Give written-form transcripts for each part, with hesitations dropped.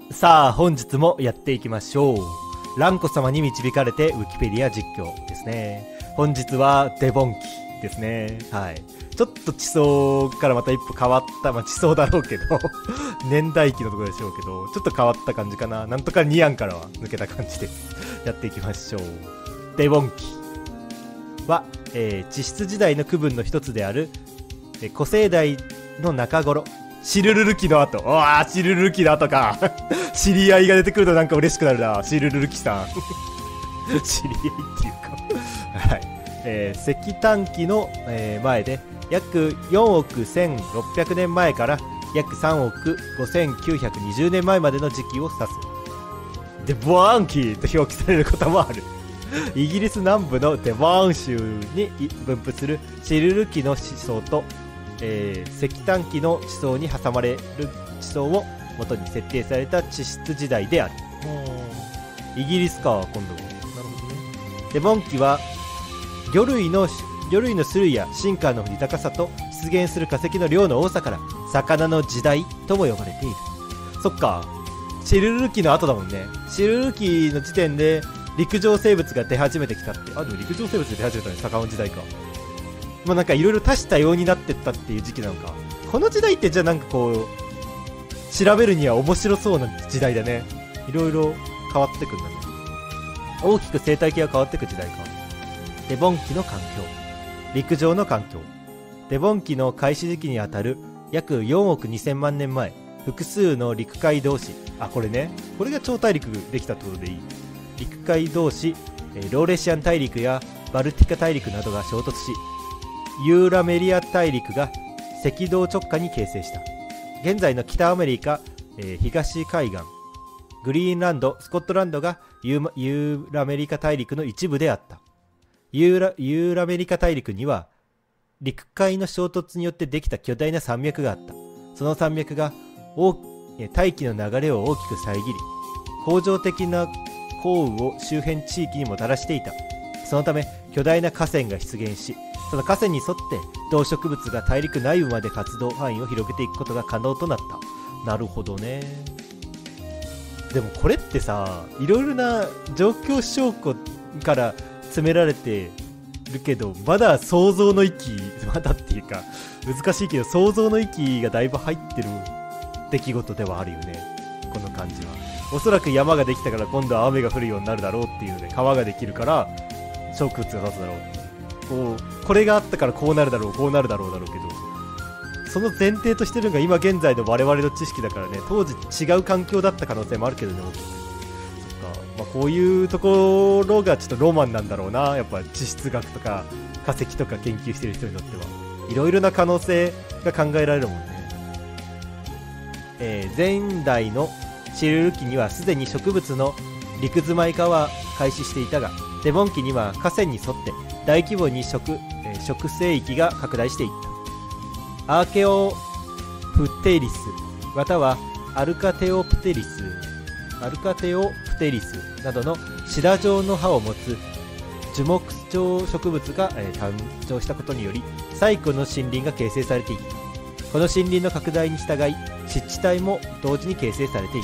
さあ本日もやっていきましょう。ランコ様に導かれてウィキペディア実況ですね。本日はデボン紀ですね。はい。ちょっと地層からまた一歩変わった、まあ、地層だろうけど年代記のところでしょうけど、ちょっと変わった感じかな。なんとかニアンからは抜けた感じです。やっていきましょう。デボン紀は、地質時代の区分の一つである、古生代の中頃、シルルル紀の後。わー、シルルル紀の後か知り合いが出てくるとなんか嬉しくなるな。シルルル紀さん知り合いっていうかはい、石炭紀の、前で約4億1600年前から約3億5920年前までの時期を指す。デボーン紀と表記されることもあるイギリス南部のデボーン州に分布するシルル紀の地層と、石炭紀の地層に挟まれる地層を元に設定された地質時代である。イギリスか、今度は。なるほどね。デボン紀は魚類の種類や進化の豊かさと出現する化石の量の多さから魚の時代とも呼ばれている。そっか、シルル紀の後だもんね。シルル紀の時点で陸上生物が出始めてきたって。あ、でも陸上生物で出始めたのに魚の時代か。まあ、なんかいろいろ多種多様になってったっていう時期なのか。この時代ってじゃあなんかこう調べるには面白そうな時代だね。いろいろ変わってくんだね。大きく生態系が変わってく時代か。デボン紀の環境、陸上の環境。デボン紀の開始時期にあたる約4億2000万年前、複数の陸海同士、あ、これね、これが超大陸できたってことでいい。陸海同士、ローレシアン大陸やバルティカ大陸などが衝突し、ユーラメリア大陸が赤道直下に形成した。現在の北アメリカ、東海岸、グリーンランド、スコットランドがユーラメリカ大陸の一部であった。ユーラメリカ大陸には陸海の衝突によってできた巨大な山脈があった。その山脈が大気の流れを大きく遮り、恒常的な降雨を周辺地域にもたらしていた。そのため巨大な河川が出現し、その河川に沿って動植物が大陸内部まで活動範囲を広げていくことが可能となった。なるほどね。でもこれってさ、いろいろな状況証拠から詰められてるけど、まだ想像の域、まだっていうか難しいけど想像の域がだいぶ入ってる出来事ではあるよね、この感じは。おそらく山ができたから今度は雨が降るようになるだろうっていうので、川ができるから植物が立つだろう、これがあったからこうなるだろう、こうなるだろうけど、その前提としてるのが今現在の我々の知識だからね。当時違う環境だった可能性もあるけどね。そっか、まあ、こういうところがちょっとロマンなんだろうな。やっぱ地質学とか化石とか研究してる人にとってはいろいろな可能性が考えられるもんね。前代のシルル紀にはすでに植物の陸詰まり化は開始していたが、デボン紀には河川に沿って大規模に植生域が拡大していった。アーケオプテリスまたはアルカテオプテリスなどのシダ状の葉を持つ樹木状植物が、誕生したことにより最古の森林が形成されていった。この森林の拡大に従い湿地帯も同時に形成されていった。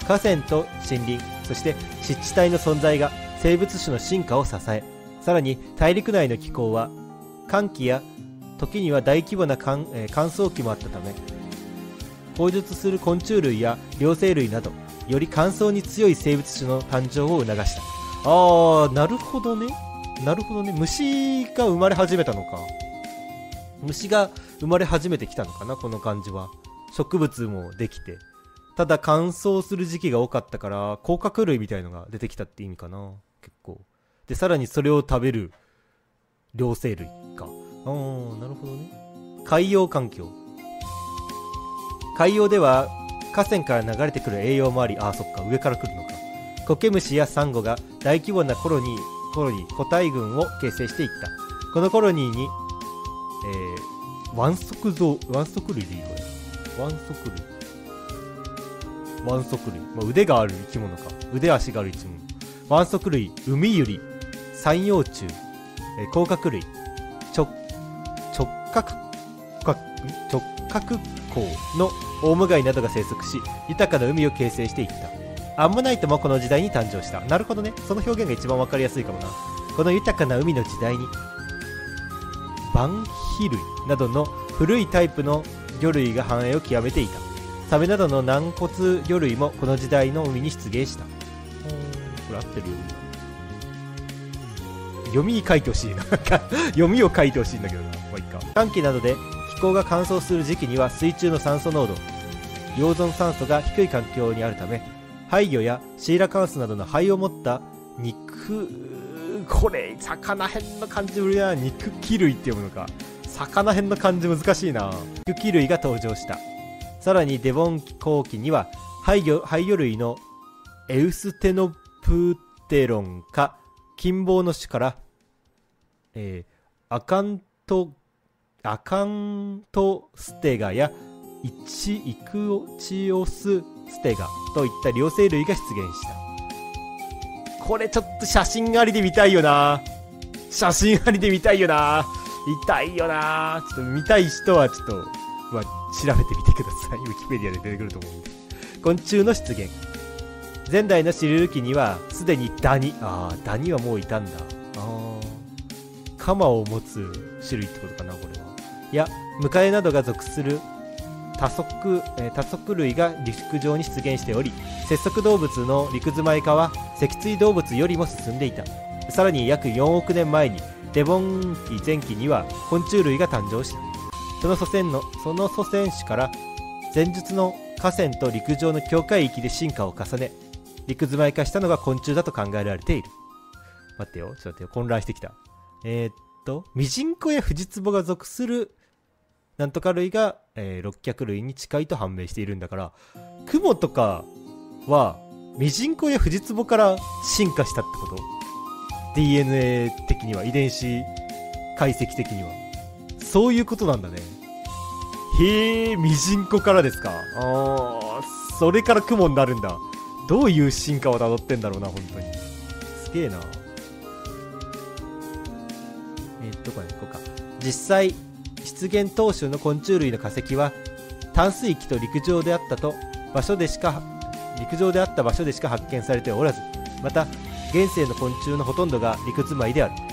河川と森林、そして湿地帯の存在が生物種の進化を支え、さらに大陸内の気候は乾季や時には大規模な乾燥期もあったため、放出する昆虫類や両生類などより乾燥に強い生物種の誕生を促した。なるほどね。虫が生まれ始めたのか。虫が生まれ始めてきたのかな、この感じは。植物もできて、ただ乾燥する時期が多かったから甲殻類みたいのが出てきたって意味かな、結構。でさらにそれを食べる両生類か。なるほどね。海洋環境。海洋では河川から流れてくる栄養もあり、そっか、上から来るのか。苔虫やサンゴが大規模なコロニー個体群を形成していった。このコロニーに、腕足類でいいかな。腕足類、腕がある生き物か。腕足がある生き物。腕足類、ウミユリ、三葉虫、甲殻類、直角港のオウムガイなどが生息し、豊かな海を形成していった。アンモナイトもこの時代に誕生した。なるほどね。その表現が一番わかりやすいかもな。この豊かな海の時代にバンヒ類などの古いタイプの魚類が繁栄を極めていた。サメなどの軟骨魚類もこの時代の海に出現した。これ合ってるよ。読み書いてほしいな読みを書いてほしいんだけどな。まあいいか。寒気などで気候が乾燥する時期には水中の酸素濃度、溶存酸素が低い環境にあるため、廃魚やシーラカンスなどの肺を持った肉、これ魚編の漢字無理だな。肉気類って読むのか。魚編の漢字難しいな。肉気類が登場した。さらにデボン後期には廃魚類のエウステノプテロンか金棒の種からアカントステガやイクオチオスステガといった両生類が出現した。これちょっと写真ありで見たいよな。写真ありで見たいよな。痛いよな。ちょっと見たい人はちょっと、まあ、調べてみてください。ウィキペディアで出てくると思うんで。昆虫の出現。前代のシリル紀にはすでにダニはもういたんだ。カマを持つ種類ってことかな、これは。いや、ムカデなどが属する多足類が陸上に出現しており、節足動物の陸詰まり化は脊椎動物よりも進んでいた。さらに約4億年前にデボン紀前期には昆虫類が誕生した。その祖先種から前述の河川と陸上の境界域で進化を重ね、陸詰まり化したのが昆虫だと考えられている。待ってよ、ちょっと待ってよ、混乱してきた。ミジンコやフジツボが属するなんとか類が、六脚類に近いと判明しているんだから、クモとかはミジンコやフジツボから進化したってこと？ DNA 的には、遺伝子解析的にはそういうことなんだね。へえ、ミジンコからですか。それからクモになるんだ。どういう進化をたどってんだろうな、本当に。すげえな。どこに行こうか。実際出現当初の昆虫類の化石は淡水域と陸上であった場所でしか発見されておらず、また現世の昆虫のほとんどが陸住まいである。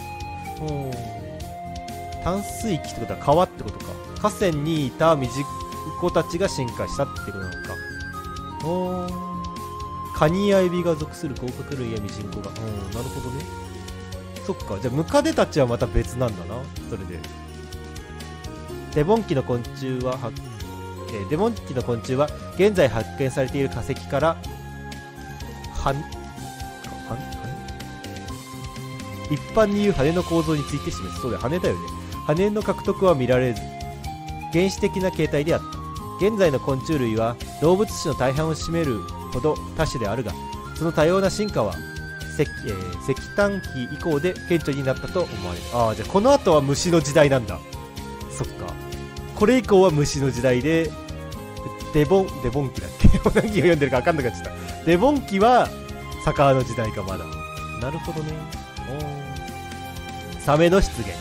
淡水域ってことは川ってことか。河川にいたミジンコたちが進化したってことなのか。カニやエビが属する甲殻類やミジンコが。なるほどね。そっか。じゃあムカデたちはまた別なんだな。それでデボン紀の昆虫は現在発見されている化石から一般に言う羽の構造について示す。そうだよ、羽だよね。羽の獲得は見られず原始的な形態であった。現在の昆虫類は動物種の大半を占めるほど多種であるが、その多様な進化は石炭紀以降で顕著になったと思われる。じゃあこの後は虫の時代なんだ。そっか。これ以降は虫の時代で、デボン紀だっけ何を読んでるか分かんなくなっちゃった。デボン紀は魚の時代か、まだ。なるほどね。サメの出現。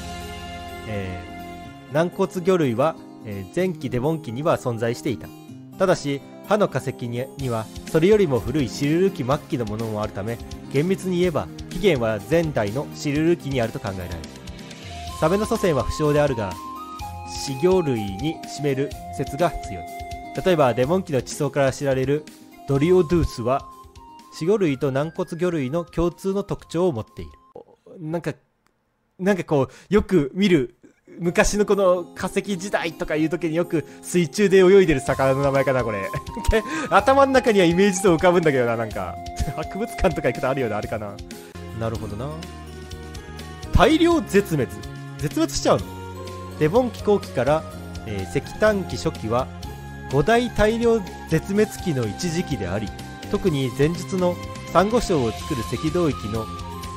軟骨魚類は、前期デボン紀には存在していた。ただし歯の化石にはそれよりも古いシリル紀末期のものもあるため、厳密に言えば起源は前代のシリル紀にあると考えられる。サメの祖先は不詳であるが、死魚類に占める説が強い。例えばデボン紀の地層から知られるドリオドゥースは死魚類と軟骨魚類の共通の特徴を持っている。なんかこうよく見る昔のこの化石時代とかいう時によく水中で泳いでる魚の名前かな、これ頭の中にはイメージと浮かぶんだけどな。なんか博物館とか行くとあるようなあれかな。なるほどな。大量絶滅しちゃうの。デボン紀後期から、石炭紀初期は5大大量絶滅期の一時期であり、特に前述のサンゴ礁を作る赤道域の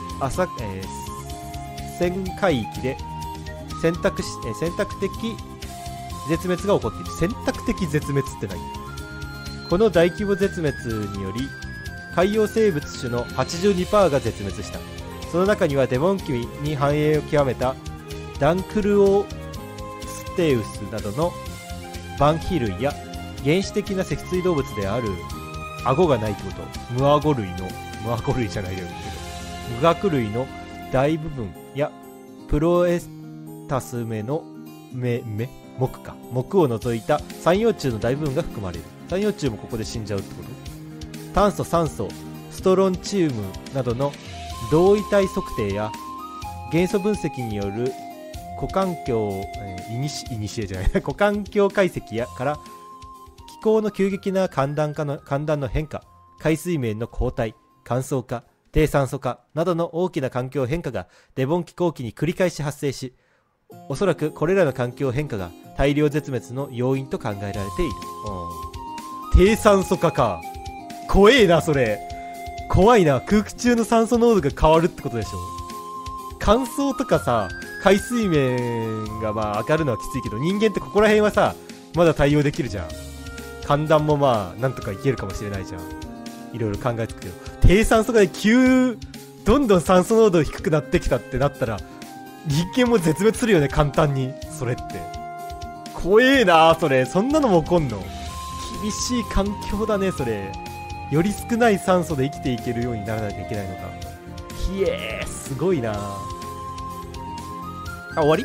浅海域で選択的絶滅が起こっている。選択的絶滅って何？この大規模絶滅により海洋生物種の 82% が絶滅した。その中にはデボン紀に繁栄を極めたダンクルオステウスなどの晩肥類や原始的な脊椎動物である顎がないってこと、無顎類じゃないよけど無顎類の大部分やプロエタス目の木を除いた三葉虫の大部分が含まれる。三葉虫もここで死んじゃうってこと。炭素、酸素、ストロンチウムなどの同位体測定や元素分析による股環境、股環境解析やから気候の急激な寒暖の変化、海水面の後退、乾燥化、低酸素化などの大きな環境変化がデボン紀後期に繰り返し発生し、おそらくこれらの環境変化が大量絶滅の要因と考えられている。低酸素化か。怖えな、それ。怖いな。空気中の酸素濃度が変わるってことでしょ。乾燥とかさ、海水面がまあ上がるのはきついけど、人間ってここら辺はさ、まだ対応できるじゃん。寒暖もまあ、なんとかいけるかもしれないじゃん。いろいろ考えてくけど、低酸素化でどんどん酸素濃度低くなってきたってなったら、人間も絶滅するよね、簡単に。それって。怖えな、それ。そんなのも起こんの。厳しい環境だね、それ。より少ない酸素で生きていけるようにならなきゃいけないのか。ひえー、すごいな。終わり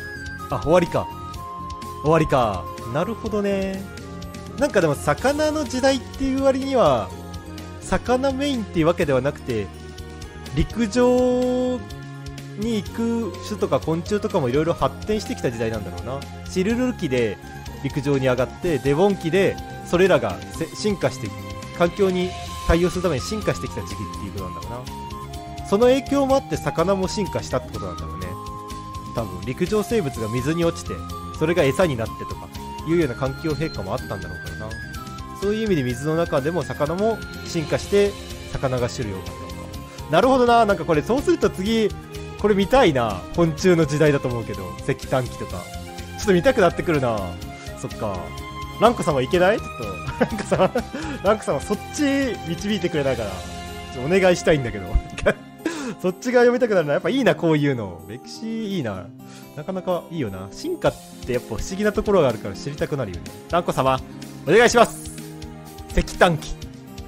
か。なるほどね。なんかでも魚の時代っていう割には、魚メインっていうわけではなくて、陸上に行く種とか昆虫とかもいろいろ発展してきた時代なんだろうな。シルル紀で陸上に上がって、デボン紀でそれらが進化して、環境に対応するために進化してきた時期っていうことなんだろうな。その影響もあって魚も進化したってことなんだろうね。多分陸上生物が水に落ちて、それが餌になってとかいうような環境変化もあったんだろうからな。そういう意味で水の中でも魚も進化して魚が種類多かったのか。なるほどな。なんかこれそうすると次これ見たいな。昆虫の時代だと思うけど、石炭紀とかちょっと見たくなってくるな。そっか。ランコ様いけない？ちょっとランコ様そっち導いてくれないからちょっとお願いしたいんだけどそっちが読みたくなるな。やっぱいいな、こういうの。歴史いいな。なかなかいいよな。進化ってやっぱ不思議なところがあるから知りたくなるよね。ランコ様お願いします。石炭紀。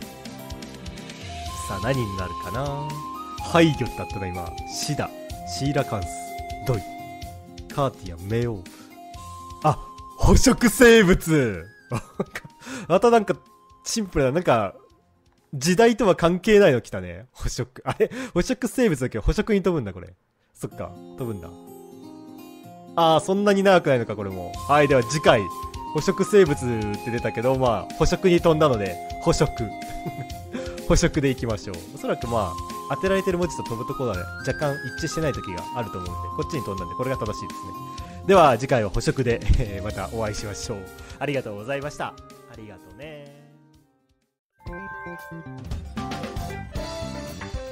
さあ何になるかな。廃魚だったな今。シダ、シーラカンス、ドイ、カーティア、メオウ。あ、捕食生物またなんかシンプルな、なんか時代とは関係ないの来たね。捕食。あれ捕食生物だけど捕食に飛ぶんだこれ。そっか、飛ぶんだ。そんなに長くないのかこれも。はい、では次回捕食生物って出たけど、まあ捕食に飛んだので捕食捕食でいきましょう。おそらくまあ当てられてる文字と飛ぶところは、ね、若干一致してない時があると思うんで、こっちに飛んだんでこれが正しいですね。では次回は捕食でまたお会いしましょう。ありがとうございました。ありがとうね。